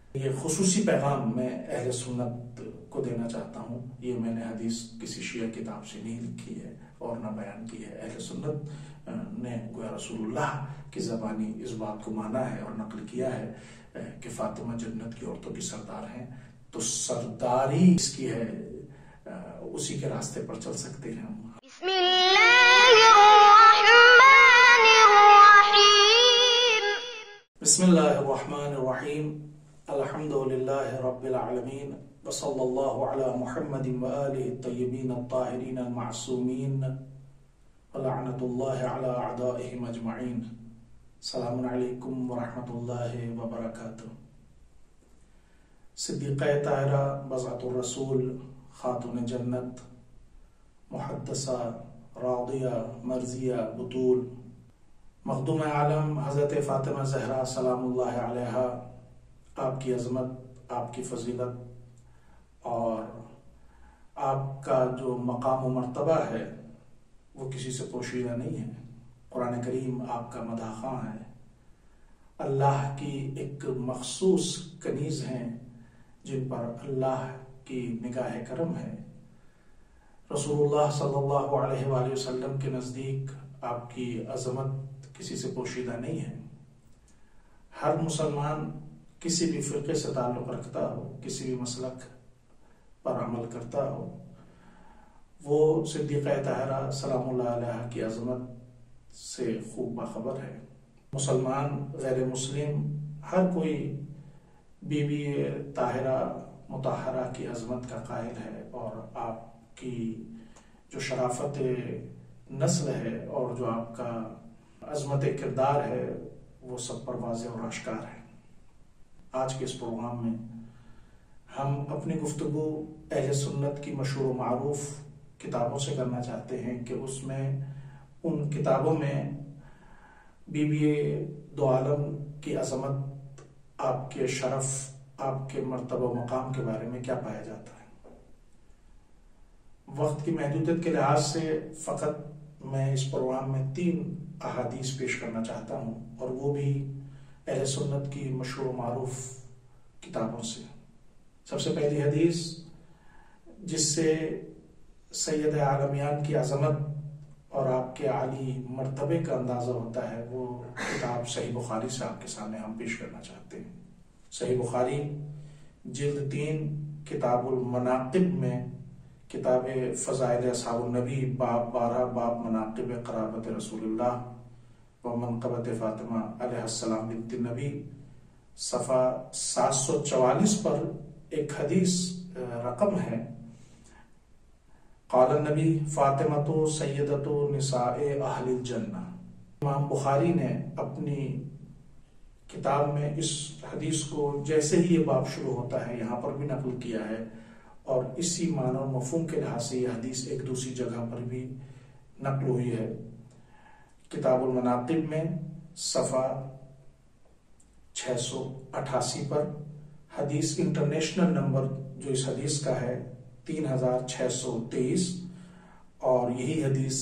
یہ خصوصی پیغام میں اہل سنت کو دینا چاہتا ہوں. یہ میں نے حدیث کسی شیعہ کتاب سے نہیں لکھی ہے اور نہ بیان کی ہے. اہل سنت نے گویا رسول اللہ کی زبانی اس بات کو مانا ہے اور نقل کیا ہے کہ فاطمہ جنت کی عورتوں کی سردار ہیں، تو سرداری اس کی ہے، اسی کے راستے پر چل سکتے ہیں ہم. بسم اللہ الرحمن الرحیم. بسم اللہ الرحمن الرحیم. الحمد للہ رب العالمین وصلی اللہ علی محمد وآلہ الطیبین الطاہرین المعصومین ولعنت اللہ علی اعدائہم اجمعین. السلام علیکم ورحمۃ اللہ وبرکاتہ. صدیقہ طاہرہ، بضعۃ الرسول، خاتون جنت، محدثہ، راضیہ، مرضیہ، بطول، مخدوم عالم حضرت فاطمہ زہرا سلام اللہ علیہا، آپ کی عظمت، آپ کی فضیلت اور آپ کا جو مقام و مرتبہ ہے وہ کسی سے پوشیدہ نہیں ہے. قرآن کریم آپ کا مدح خواں ہے. اللہ کی ایک مخصوص کنیز ہیں جن پر اللہ کی نگاہ کرم ہے. رسول اللہ صلی اللہ علیہ وآلہ وسلم کے نزدیک آپ کی عظمت کسی سے پوشیدہ نہیں ہے. ہر مسلمان کسی بھی فرقے سے تعلق رکھتا ہو، کسی بھی مسلک پر عمل کرتا ہو، وہ صدیقہ طاہرہ سلام اللہ علیہ کی عظمت سے خوب باخبر ہے. مسلمان، غیر مسلم، ہر کوئی بی بی طاہرہ مطہرہ کی عظمت کا قائل ہے، اور آپ کی جو شرافت نسل ہے اور جو آپ کا عظمت کردار ہے وہ سب پر واضح اور آشکار ہے. آج کے اس پروگرام میں ہم اپنی گفتگو اہل سنت کی مشہور و معروف کتابوں سے کرنا چاہتے ہیں کہ اس میں ان کتابوں میں بی بی دو عالم کی عظمت، آپ کے شرف، آپ کے مرتبہ و مقام کے بارے میں کیا پایا جاتا ہے. وقت کی محدودیت کے لحاظ سے فقط میں اس پروگرام میں 3 احادیث پیش کرنا چاہتا ہوں، اور وہ بھی اہل سنت کی مشہور و معروف کتابوں سے. سب سے پہلی حدیث جس سے سید عالمیان کی عظمت اور آپ کے عالی مرتبے کا اندازہ ہوتا ہے، وہ کتاب صحیح بخاری سے آپ کے سامنے ہم پیش کرنا چاہتے ہیں. صحیح بخاری جلد 3 کتاب المناقب میں کتاب فضائل اصحاب النبی باب 12 باب مناقب قرابت رسول اللہ و منقبت فاطمہ علیہ السلام بنت النبی، صفحہ 744 پر ایک حدیث رقم ہے: قال النبی فاطمۃ سیدۃ نساء اہل الجنہ. امام بخاری نے اپنی کتاب میں اس حدیث کو جیسے ہی یہ باب شروع ہوتا ہے یہاں پر بھی نقل کیا ہے، اور اسی معنی و مفہوم کے لحاظ سے یہ حدیث ایک دوسری جگہ پر بھی نقل ہوئی ہے. کتاب المناقب میں صفحہ 688 پر حدیث انٹرنیشنل نمبر جو اس حدیث کا ہے 3623، اور یہی حدیث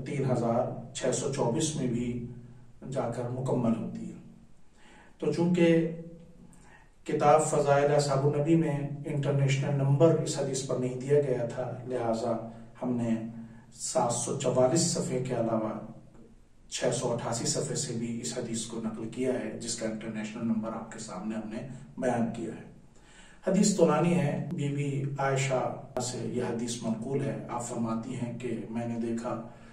3624 میں بھی جا کر مکمل ہوتی ہے. تو چونکہ کتاب فضائل اصحاب النبی میں انٹرنیشنل نمبر اس حدیث پر نہیں دیا گیا تھا، لہٰذا ہم نے 744 صفحے کے علاوہ 688 صفحے سے بھی اس حدیث کو نقل کیا ہے، جس کا انٹرنیشنل نمبر آپ کے سامنے ہم نے بیان کیا ہے. حدیث طولانی ہے. بی بی عائشہ سے یہ حدیث منقول ہے. آپ فرماتی ہیں کہ میں نے دیکھا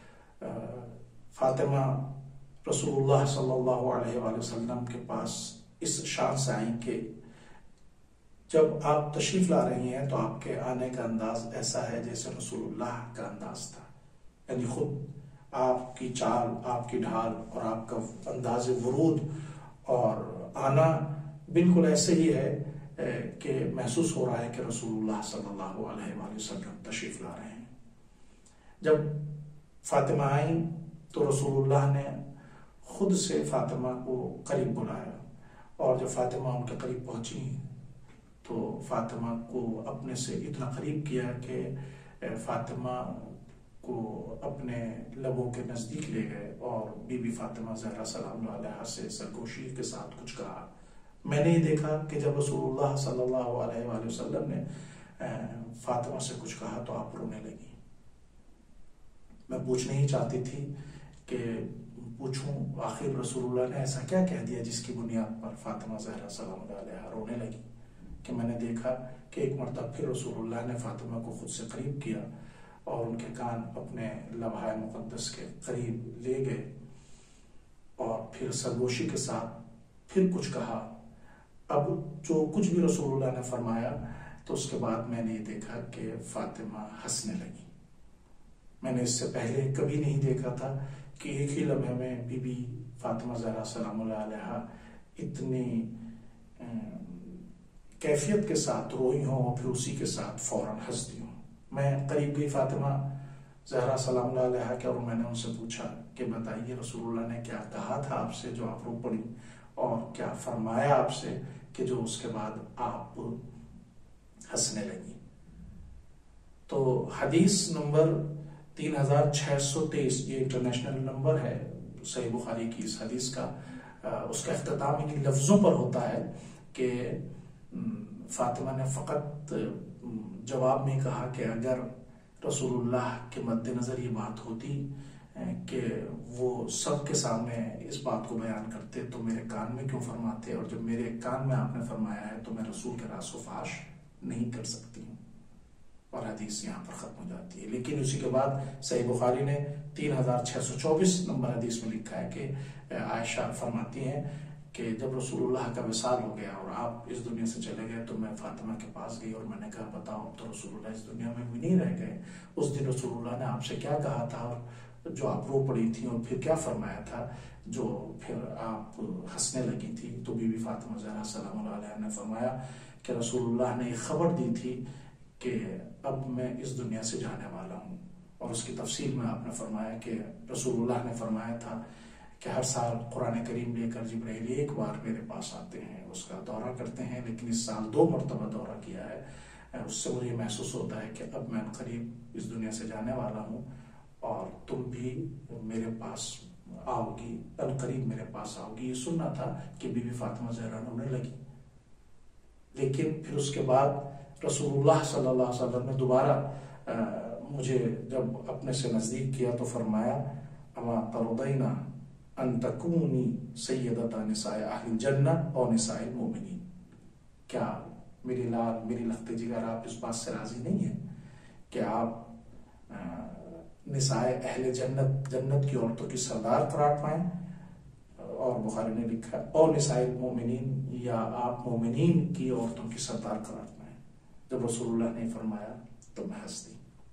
فاطمہ رسول اللہ صلی اللہ علیہ وآلہ وسلم کے پاس اس شان سے آئیں کہ جب آپ تشریف لا رہی ہیں تو آپ کے آنے کا انداز ایسا ہے جیسے رسول اللہ کا انداز تھا، یعنی خود آپ کی چال، آپ کی ڈھال اور آپ کا انداز ورود اور آنا بالکل ایسے ہی ہے کہ محسوس ہو رہا ہے کہ رسول اللہ صلی اللہ علیہ وآلہ وسلم تشریف لا رہے ہیں. جب فاطمہ آئیں تو رسول اللہ نے خود سے فاطمہ کو قریب بلایا، اور جب فاطمہ ان کے قریب پہنچی تو فاطمہ کو اپنے سے اتنا قریب کیا کہ فاطمہ کو اپنے لبوں کے نزدیک لے گئے، اور بی بی فاطمہ زہرا سلام اللہ علیہا سے سرگوشی کے ساتھ کچھ کہا. میں نے یہ دیکھا کہ جب رسول اللہ صلی اللہ علیہ وآلہ وسلم نے فاطمہ سے کچھ کہا تو آپ رونے لگی. میں پوچھنا ہی چاہتی تھی کہ پوچھوں آخر رسول اللہ نے ایسا کیا کہہ دیا جس کی بنیاد پر فاطمہ زہرا سلام اللہ علیہا رونے لگی. کہ میں نے دیکھا کہ ایک مرتبہ پھر رسول اللہ نے فاطمہ کو خود سے قریب کیا اور ان کے کان اپنے لبھائے مقدس کے قریب لے گئے اور پھر سرگوشی کے ساتھ پھر کچھ کہا. اب جو کچھ بھی رسول اللہ نے فرمایا تو اس کے بعد میں نے یہ دیکھا کہ فاطمہ ہنسنے لگی. میں نے اس سے پہلے کبھی نہیں دیکھا تھا کہ ایک ہی لمحے میں بی بی فاطمہ زہرا سلام اللہ علیہا اتنی کیفیت کے ساتھ روئی ہوں اور پھر اسی کے ساتھ فوراً ہنستی ہوں. میں قریب گئی فاطمہ زہرا سلام اللہ علیہا کے اور میں نے ان سے پوچھا کہ بتائیے رسول اللہ نے کیا کہا تھا آپ سے جو آپ رو پڑی اور کیا فرمایا آپ سے کہ جو اس کے بعد آپ ہنسنے لگی. تو حدیث نمبر 3623 یہ انٹرنیشنل نمبر ہے صحیح بخاری کی اس حدیث کا. اس کا اختتام انہی لفظوں پر ہوتا ہے کہ فاطمہ نے فقط جواب میں کہا کہ اگر رسول اللہ کے مد نظر یہ بات ہوتی کہ وہ سب کے سامنے اس بات کو بیان کرتے تو میرے کان میں کیوں فرماتے, اور جب میرے کان میں آپ نے فرمایا ہے تو میں رسول کے راز و فاش نہیں کر سکتی ہوں. اور حدیث یہاں پر ختم ہو جاتی ہے. لیکن اسی کے بعد صحیح بخاری نے 3624 نمبر حدیث میں لکھا ہے کہ عائشہ فرماتی ہیں کہ جب رسول اللہ کا وصال ہو گیا اور آپ اس دنیا سے چلے گئے تو میں فاطمہ کے پاس گئی اور میں نے کہا بتاؤ اب تو رسول اللہ اس دنیا میں بھی نہیں رہ گئے, اس دن رسول اللہ نے آپ سے کیا کہا تھا اور جو آپ رو پڑی تھی اور پھر کیا فرمایا تھا جو پھر آپ ہنسنے لگی تھی. تو بی بی فاطمہ زہرا سلام اللہ علیہا نے فرمایا کہ رسول اللہ نے ایک خبر دی تھی کہ اب میں اس دنیا سے جانے والا ہوں, اور اس کی تفصیل میں آپ نے فرمایا کہ رسول اللہ نے فرمایا تھا کہ ہر سال قرآن کریم لے کر جبرائیل ایک بار میرے پاس آتے ہیں, اس کا دورہ کرتے ہیں, لیکن اس سال 2 مرتبہ دورہ کیا ہے. اس سے مجھے محسوس ہوتا ہے کہ اب میں قریب اس دنیا سے جانے والا ہوں اور تم بھی میرے پاس آؤ گی, قریب میرے پاس آؤ گی. یہ سننا تھا کہ بی بی فاطمہ زہرا رونے لگی. لیکن پھر اس کے بعد رسول اللہ صلی اللہ علیہ وسلم نے دوبارہ مجھے جب اپنے سے نزدیک کیا تو فرمایا اما ترضینا ان تکونی سیدۃ نساء اہل الجنہ اور نساء المؤمنین, کیا میری لال میری لخت جگر آپ اس بات سے راضی نہیں ہیں کہ آپ نساء اہل جنت جنت کی عورتوں کی سردار قرار پائیں. اور بخاری نے لکھا اور نساء المؤمنین یا آپ مومنین کی عورتوں کی سردار قرار پائیں. جب رسول اللہ نے فرمایا تو میں ہنس دی.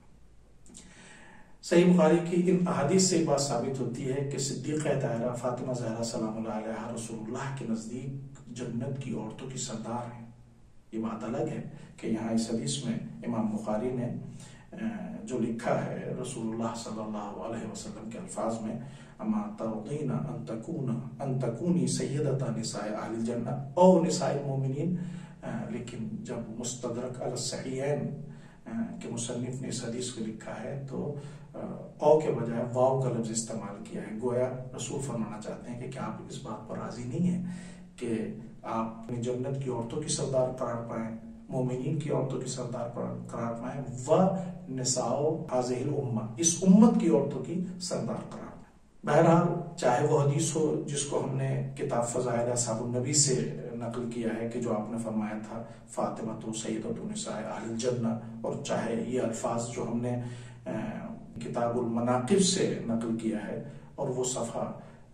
صحیح بخاری کی ان احادیث سے بات ثابت ہوتی ہے کہ صدیقہ طاہرہ فاطمہ زہرا سلام اللہ علیہا رسول اللہ کے نزدیک جنت کی عورتوں کی سردار ہیں. یہ بات الگ ہے کہ یہاں اس حدیث میں امام بخاری نے جو لکھا ہے رسول اللہ صلی اللہ علیہ وسلم کے الفاظ میں اما ترضین ان تکونی سیدۃ نساء اہل الجنہ او نساء المؤمنین, لیکن جب مستدرک علی الصحیحین کے مصنف نے اس حدیث کو لکھا ہے تو او کے بجائے واو کا لفظ استعمال کیا ہے. گویا رسول فرمانا چاہتے ہیں کہ کیا آپ اس بات پر راضی نہیں ہیں کہ آپ جنت کی عورتوں کی سردار قرار پائیں, مومنین کی عورتوں کی سردار قرار پائیں, و نساء هذه الامہ اس امت کی عورتوں کی سردار قرار پائیں. بہرحال چاہے وہ حدیث ہو جس کو ہم نے کتاب فضائل اصحاب النبی سے نقل کیا ہے کہ جو آپ نے فرمایا تھا فاطمہ تو سیدۃ نساء اہل الجنہ, اور چاہے یہ الفاظ جو ہم نے کتاب المناقب سے نقل کیا ہے اور وہ صفحہ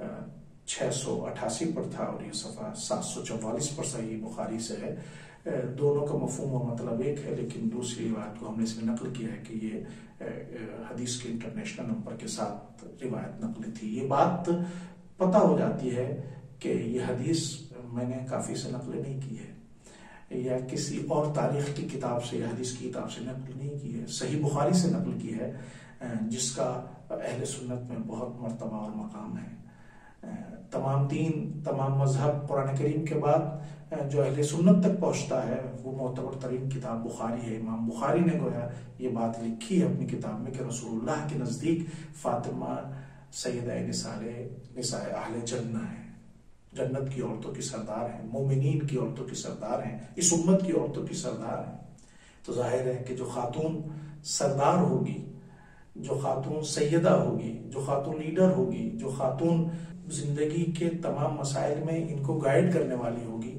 688 پر تھا اور یہ صفحہ 744 پر صحیح بخاری سے ہے. دونوں کا مفہوم و مطلب ایک ہے, لیکن دوسری روایت کو ہم نے اس میں نقل کیا ہے کہ یہ حدیث کے انٹرنیشنل نمبر کے ساتھ روایت نقل تھی. یہ بات پتہ ہو جاتی ہے کہ یہ حدیث میں نے کافی سے نقل نہیں کی ہے یا کسی اور تاریخ کی کتاب سے یا حدیث کی کتاب سے نقل نہیں کی ہے, صحیح بخاری سے نقل کی ہے جس کا اہل سنت میں بہت مرتبہ اور مقام ہے. تمام دین تمام مذہب قرآن کریم کے بعد جو اہل سنت تک پہنچتا ہے وہ معتبر ترین کتاب بخاری ہے. امام بخاری نے گویا یہ بات لکھی ہے اپنی کتاب میں کہ رسول اللہ کے نزدیک فاطمہ سیدہ نساء اہل جنہ ہے. جنت کی عورتوں کی سردار ہیں، مومنین کی عورتوں کی سردار ہیں، اس امت کی عورتوں کی سردار ہیں، تو ظاہر ہے کہ جو خاتون سردار ہوگی، جو خاتون سیدہ ہوگی، جو خاتون لیڈر ہوگی، جو خاتون زندگی کے تمام مسائل میں ان کو گائیڈ کرنے والی ہوگی،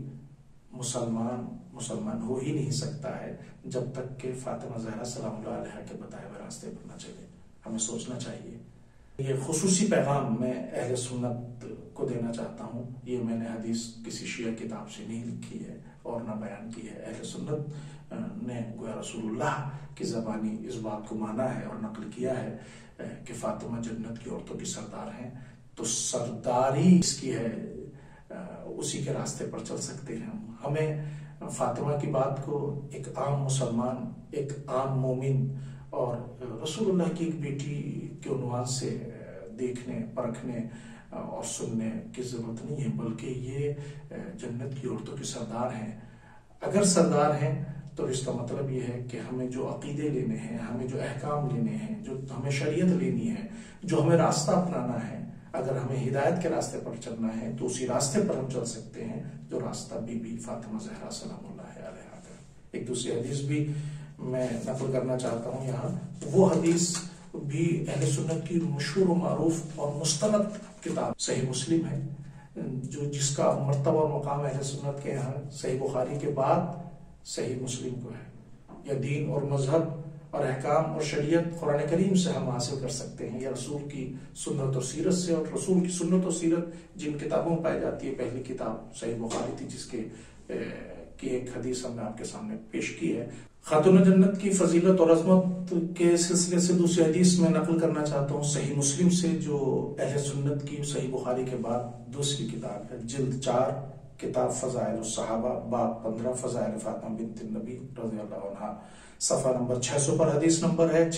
مسلمان ہو ہی نہیں سکتا ہے جب تک کہ فاطمہ زہرا سلام اللہ علیہا کے بتائے ہوئے راستے پر نہ چلے۔ ہمیں سوچنا چاہیے۔ یہ خصوصی پیغام میں اہل سنت کو دینا چاہتا ہوں، یہ میں نے حدیث کسی شیعہ کتاب سے نہیں لکھی ہے اور نہ بیان کی ہے، اہل سنت نے گویا رسول اللہ کی زبانی اس بات کو مانا ہے اور نقل کیا ہے کہ فاطمہ جنت کی عورتوں کی سردار ہیں، تو سرداری اس کی ہے، اسی کے راستے پر چل سکتے ہیں۔ ہمیں فاطمہ کی بات کو ایک عام مسلمان، ایک عام مومن اور رسول اللہ کی ایک بیٹی کے عنوان سے دیکھنے، پرکھنے اور سننے کی ضرورت نہیں ہے، بلکہ یہ جنت کی عورتوں کی سردار ہیں۔ اگر سردار ہیں تو اس کا مطلب یہ ہے کہ ہمیں جو عقیدے لینے ہیں، ہمیں جو احکام لینے ہیں، جو ہمیں شریعت لینی ہے، جو ہمیں راستہ اپنانا ہے، اگر ہمیں ہدایت کے راستے پر چلنا ہے تو اسی راستے پر ہم چل سکتے ہیں جو راستہ بی بی فاطمہ زہرا سلام اللہ علیہا کا۔ ایک دوسری حدیث بھی میں نقل کرنا چاہتا ہوں یہاں، وہ حدیث بھی اہل سنت کی مشہور و معروف اور مستند کتاب صحیح مسلم ہے، جو جس کا مرتبہ اور مقام اہل سنت کے یہاں صحیح بخاری کے بعد صحیح مسلم کو ہے۔ یا دین اور مذہب اور احکام اور شریعت قرآن کریم سے ہم حاصل کر سکتے ہیں، یا رسول کی سنت و سیرت سے، اور رسول کی سنت و سیرت جن کتابوں میں پائی جاتی ہے، پہلی کتاب صحیح بخاری تھی جس کی ایک حدیث ہم نے آپ کے سامنے پیش کی ہے۔ خاتون جنت کی فضیلت اور عظمت کے سلسلے سے دوسری حدیث میں نقل کرنا چاہتا ہوں صحیح مسلم سے، جو اہل سنت کی صحیح بخاری کے بعد دوسری کتاب ہے، جلد 4، کتاب فضائل الصحابہ، باب 15، فضائل فاطمہ بنت النبی رضی اللہ عنہا، صفحہ نمبر 600 پر حدیث نمبر ہے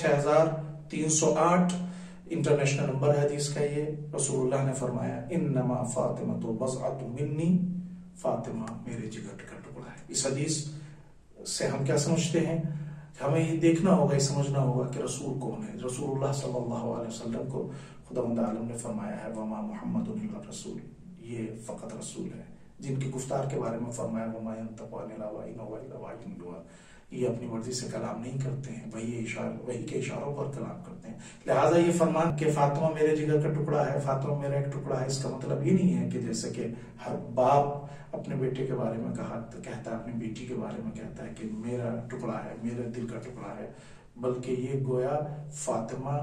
6308، انٹرنیشنل نمبر ہے حدیث کا یہ۔ رسول اللہ نے فرمایا انما فاطمۃ بضعۃ منی، فاطمہ میرے جگر کا ٹکڑا ہے۔ اس حدیث سے ہم کیا سمجھتے ہیں؟ ہمیں یہ دیکھنا ہوگا، یہ سمجھنا ہوگا کہ رسول کون ہے۔ رسول اللہ صلی اللہ علیہ وسلم کو خداوند عالم نے فرمایا ہے وما محمد الا رسول، یہ فقط رسول ہے۔ جن کی گفتار کے بارے میں فرمایا وما ينطق عن الهوى ان هو الا وحی یوحی، یہ اپنی مرضی سے کلام نہیں کرتے ہیں، وہی کے اشاروں پر کلام کرتے ہیں۔ لہٰذا یہ فرمان کہ فاطمہ میرے جگر کا ٹکڑا ہے، فاطمہ میرا ایک ٹکڑا ہے، اس کا مطلب یہ نہیں ہے کہ جیسے کہ ہر باپ اپنے بیٹے کے بارے میں کہتا ہے، اپنی بیٹی کے بارے میں کہتا ہے کہ میرا ٹکڑا ہے، میرے دل کا ٹکڑا ہے، بلکہ یہ گویا فاطمہ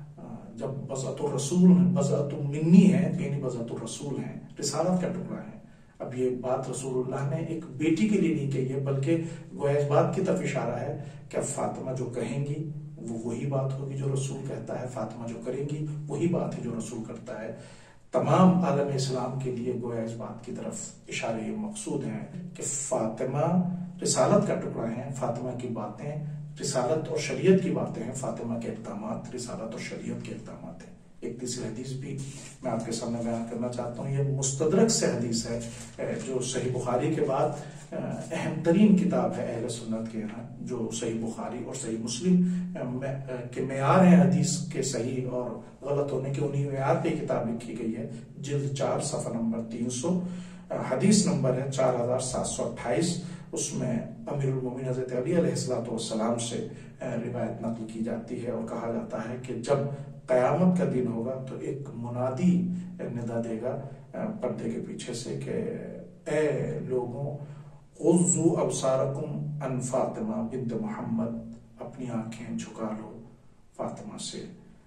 جب بضعۃ الرسول، بضعۃ منی ہے یعنی بضعۃ الرسول ہیں، رسالت کا ٹکڑا ہے۔ اب یہ بات رسول اللہ نے ایک بیٹی کے لیے نہیں کہی ہے، بلکہ گویا اس بات کی طرف اشارہ ہے کہ فاطمہ جو کہیں گی وہ وہی بات ہوگی جو رسول کہتا ہے، فاطمہ جو کریں گی وہی بات ہے جو رسول کرتا ہے۔ تمام عالم اسلام کے لیے گویا اس بات کی طرف اشارے مقصود ہیں کہ فاطمہ رسالت کا ٹکڑا ہے، فاطمہ کی باتیں رسالت اور شریعت کی باتیں ہیں، فاطمہ کے اقدامات رسالت اور شریعت کے اقدامات ہیں۔ ایک تیسری حدیث بھی میں آپ کے سامنے بیان کرنا چاہتا ہوں، یہ مستدرک سے حدیث ہے جو صحیح بخاری کے بعد اہم ترین کتاب ہے اہل سنت کے یہاں، جو صحیح بخاری اور صحیح مسلم کے معیار ہیں حدیث کے صحیح اور غلط ہونے کے، انہی معیار پہ کتاب لکھی گئی ہے، جلد 4، صفحہ نمبر 300، حدیث نمبر ہے 4728۔ اس میں امیر المومنین حضرت علی علیہ السلام سے روایت نقل کی جاتی ہے اور کہا جاتا ہے کہ جب قیامت کا دن ہوگا تو ایک منادی ندا دے گا پردے کے پیچھے سے کہ اے لوگوں غضوا ابصارکم عن فاطمہ بنت محمد، اپنی آنکھیں جھکا لو فاطمہ سے،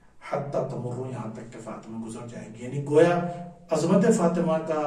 حتی تمروا، یہاں تک کہ فاطمہ گزر جائیں گی۔ یعنی گویا عظمت فاطمہ کا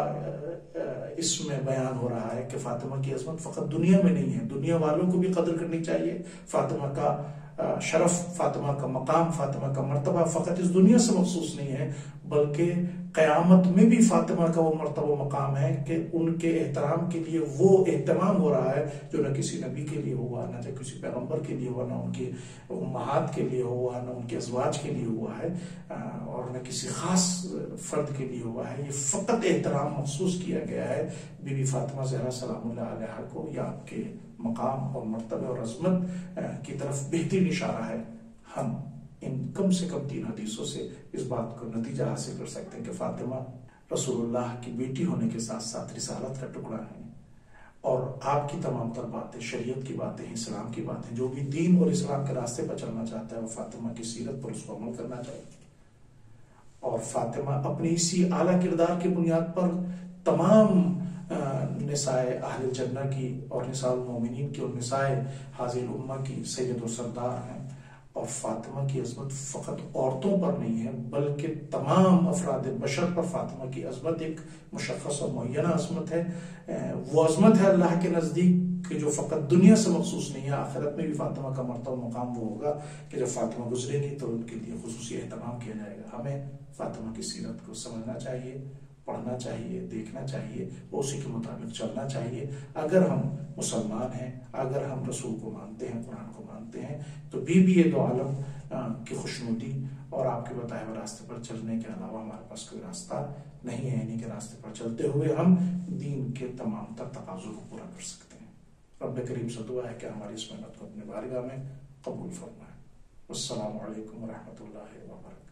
اس میں بیان ہو رہا ہے کہ فاطمہ کی عظمت فقط دنیا میں نہیں ہے، دنیا والوں کو بھی قدر کرنی چاہیے۔ فاطمہ کا شرف، فاطمہ کا مقام، فاطمہ کا مرتبہ فقط اس دنیا سے مخصوص نہیں ہے، بلکہ قیامت میں بھی فاطمہ کا وہ مرتبہ مقام ہے کہ ان کے احترام کے لیے وہ اہتمام ہو رہا ہے جو نہ کسی نبی کے لیے ہوا، نہ کسی پیغمبر کے لیے ہوا، نہ ان کے امہات کے لیے ہوا، نہ ان کے ازواج کے لیے ہوا ہے، اور نہ کسی خاص فرد کے لیے ہوا ہے۔ یہ فقط احترام مخصوص کیا گیا ہے بی بی فاطمہ زہرا سلام اللہ علیہا کو، یا آپ کے مقام اور مرتبہ اور عظمت کی طرف بہترین اشارہ ہے۔ ہم ان کم سے کم 3 حدیثوں سے اس بات کو نتیجہ حاصل کر سکتے ہیں کہ فاطمہ رسول اللہ کی بیٹی ہونے کے ساتھ ساتھ رسالت کا ٹکڑا ہیں، اور آپ کی تمام تر باتیں شریعت کی باتیں ہیں، اسلام کی باتیں، جو بھی دین اور اسلام کے راستے پر چلنا چاہتا ہے وہ فاطمہ کی سیرت پر اس کو عمل کرنا چاہیے، اور فاطمہ اپنی اسی اعلیٰ کردار کی بنیاد پر تمام نساء اہل جنہ کی اور نساء المومنین کی اور نساء حاضر الامہ کی سید و سردار ہیں، اور فاطمہ کی عظمت فقط عورتوں پر نہیں ہے بلکہ تمام افراد بشر پر فاطمہ کی عظمت ایک مشخص اور معینہ عظمت ہے۔ وہ عظمت ہے اللہ کے نزدیک کہ جو فقط دنیا سے مخصوص نہیں ہے، آخرت میں بھی فاطمہ کا مرتبہ مقام وہ ہوگا کہ جب فاطمہ گزرے گی تو ان کے لیے خصوصی اہتمام کیا جائے گا۔ ہمیں فاطمہ کی سیرت کو سمجھنا چاہیے، پڑھنا چاہیے، دیکھنا چاہیے، اسی کے مطابق چلنا چاہیے۔ اگر ہم مسلمان ہیں، اگر ہم رسول کو مانتے ہیں، قرآن کو مانتے ہیں، تو بی دو عالم کی خوشنودی اور آپ کے بتائے ہوئے راستے پر چلنے کے علاوہ ہمارے پاس کوئی راستہ نہیں ہے، انہی کے راستے پر چلتے ہوئے ہم دین کے تمام تر تقاضوں کو پورا کر سکتے ہیں۔ رب کریم سے دعا ہے کہ ہماری اس محنت کو اپنے بارگاہ میں قبول فرمائے۔ السلام علیکم ورحمۃ اللہ وبرکاتہ۔